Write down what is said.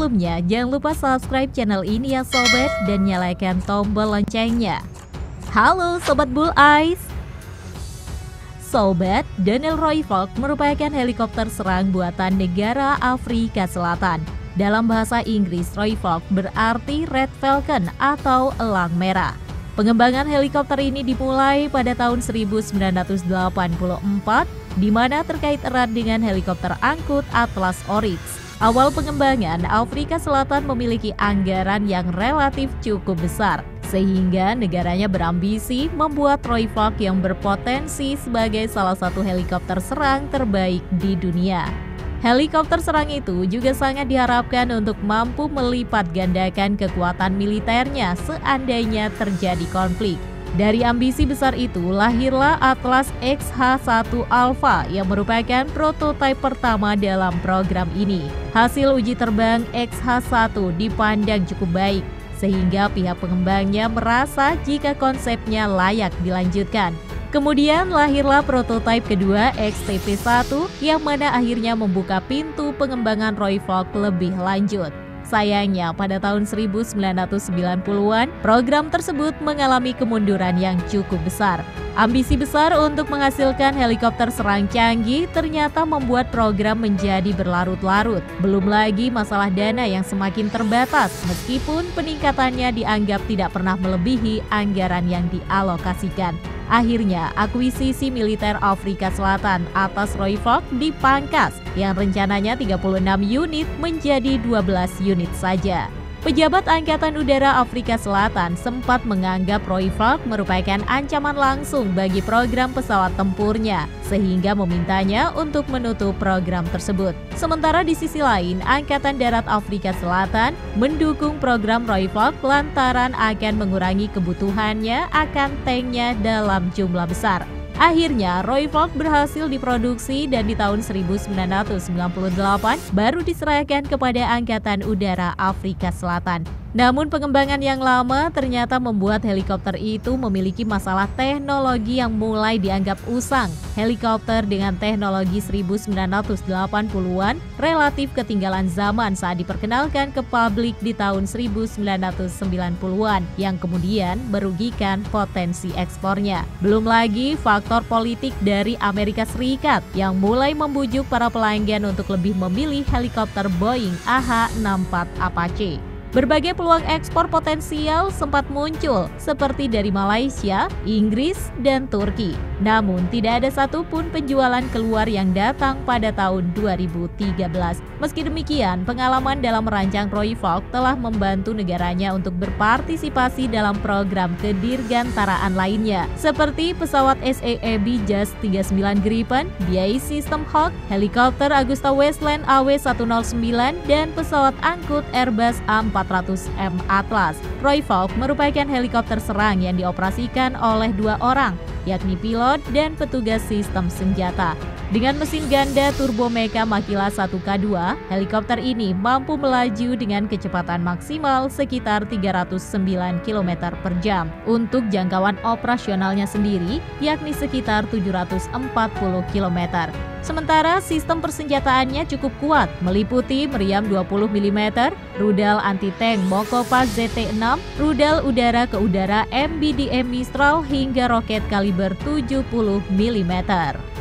sebelumnya, jangan lupa subscribe channel ini ya sobat dan nyalakan tombol loncengnya. Halo Sobat Bull Eyes. Sobat, Daniel Royvalk merupakan helikopter serang buatan negara Afrika Selatan. Dalam bahasa Inggris, Royvalk berarti Red Falcon atau elang merah. Pengembangan helikopter ini dimulai pada tahun 1984, di mana terkait erat dengan helikopter angkut Atlas Oryx. Awal pengembangan, Afrika Selatan memiliki anggaran yang relatif cukup besar, sehingga negaranya berambisi membuat Royvalk yang berpotensi sebagai salah satu helikopter serang terbaik di dunia. Helikopter serang itu juga sangat diharapkan untuk mampu melipat gandakan kekuatan militernya seandainya terjadi konflik. Dari ambisi besar itu lahirlah Atlas XH-1 Alpha yang merupakan prototipe pertama dalam program ini. Hasil uji terbang XH-1 dipandang cukup baik, sehingga pihak pengembangnya merasa jika konsepnya layak dilanjutkan. Kemudian lahirlah prototipe kedua XTP-1 yang mana akhirnya membuka pintu pengembangan Royvalk lebih lanjut. Sayangnya pada tahun 1990-an, program tersebut mengalami kemunduran yang cukup besar. Ambisi besar untuk menghasilkan helikopter serang canggih ternyata membuat program menjadi berlarut-larut. Belum lagi masalah dana yang semakin terbatas, meskipun peningkatannya dianggap tidak pernah melebihi anggaran yang dialokasikan. Akhirnya, akuisisi militer Afrika Selatan atas Royvalk dipangkas, yang rencananya 36 unit menjadi 12 unit saja. Pejabat Angkatan Udara Afrika Selatan sempat menganggap Royvalk merupakan ancaman langsung bagi program pesawat tempurnya, sehingga memintanya untuk menutup program tersebut. Sementara di sisi lain, Angkatan Darat Afrika Selatan mendukung program Royvalk lantaran akan mengurangi kebutuhannya akan tanknya dalam jumlah besar. Akhirnya, Royvalk berhasil diproduksi dan di tahun 1998 baru diserahkan kepada Angkatan Udara Afrika Selatan. Namun pengembangan yang lama ternyata membuat helikopter itu memiliki masalah teknologi yang mulai dianggap usang. Helikopter dengan teknologi 1980-an relatif ketinggalan zaman saat diperkenalkan ke publik di tahun 1990-an yang kemudian merugikan potensi ekspornya. Belum lagi faktor politik dari Amerika Serikat yang mulai membujuk para pelanggan untuk lebih memilih helikopter Boeing AH-64 Apache. Berbagai peluang ekspor potensial sempat muncul, seperti dari Malaysia, Inggris, dan Turki. Namun, tidak ada satupun penjualan keluar yang datang pada tahun 2013. Meski demikian, pengalaman dalam merancang Royvalk telah membantu negaranya untuk berpartisipasi dalam program kedirgantaraan lainnya, seperti pesawat SAAB JAS 39 Gripen, BAE System Hawk, helikopter AgustaWestland AW109, dan pesawat angkut Airbus A400M Atlas. Royvalk merupakan helikopter serang yang dioperasikan oleh dua orang, yakni pilot dan petugas sistem senjata. Dengan mesin ganda turbo Mecha Makila 1K2, helikopter ini mampu melaju dengan kecepatan maksimal sekitar 309 km per jam. Untuk jangkauan operasionalnya sendiri, yakni sekitar 740 km. Sementara sistem persenjataannya cukup kuat, meliputi meriam 20 mm, rudal anti-tank Mokopa ZT-6, rudal udara ke udara MBDA Mistral hingga roket kaliber 70 mm.